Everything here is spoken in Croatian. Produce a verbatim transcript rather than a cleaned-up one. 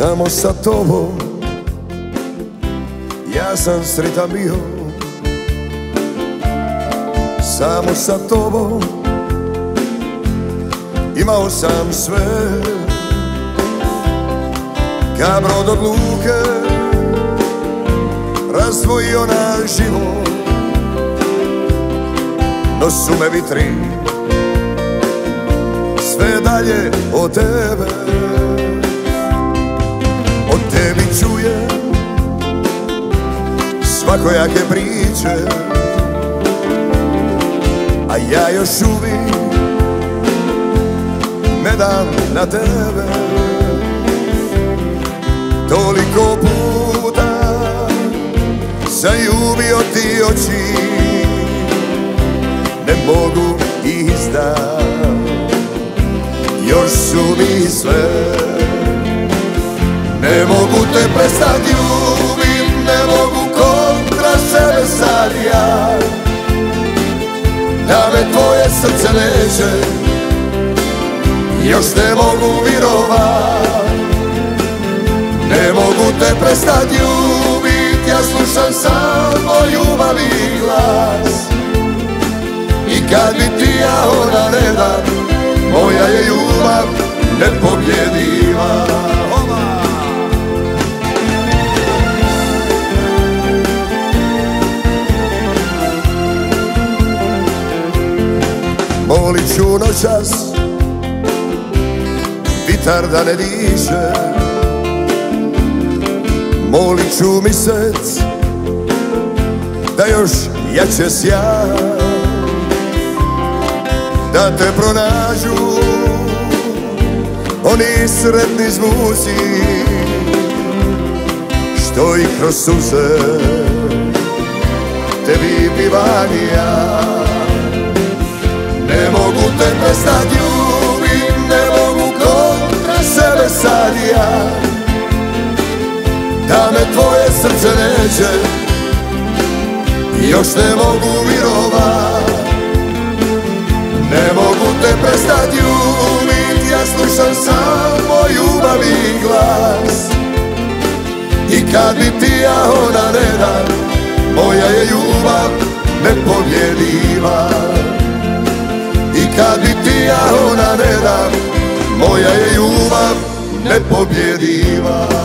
Samo sa tobom ja sam sretan bio, samo sa tobom imao sam sve. Ka brod od luke razdvojio naš život, no su me vitri sve dalje od tebe. O tebi čujem svakojake priče, a ja još uvijek ne dam na tebe. Toliko puta zaljubio ti oči, ne mogu izdat, još su mi sve. Ne mogu te prestat ljubim, ne mogu kontra sebe sad ja, da me tvoje srce neće, još ne mogu virovat. Ne mogu te prestat ljubit, ja slušam samo ljubavi glas, i kad bi ti ja ona ne dam, moja je ljubav nepobjediva. Molit ću noćas vitar da ne diše, molit ću misec da još jače sja, da te pronađu oni sretni zvuci što i kroz suze tebi pivanija. Ne mogu te prestat ljubim, ne mogu kontra sebe sad ja, da me tvoje srce neće, još ne mogu virovat. Ne mogu te prestat ljubit, ja slušam samo ljubavi glas, i kad bi ti ja ona ne dam, moja je ljubav nepobjediva. I kad bi ti ja ona ne dam, moja je ljubav nepobjediva.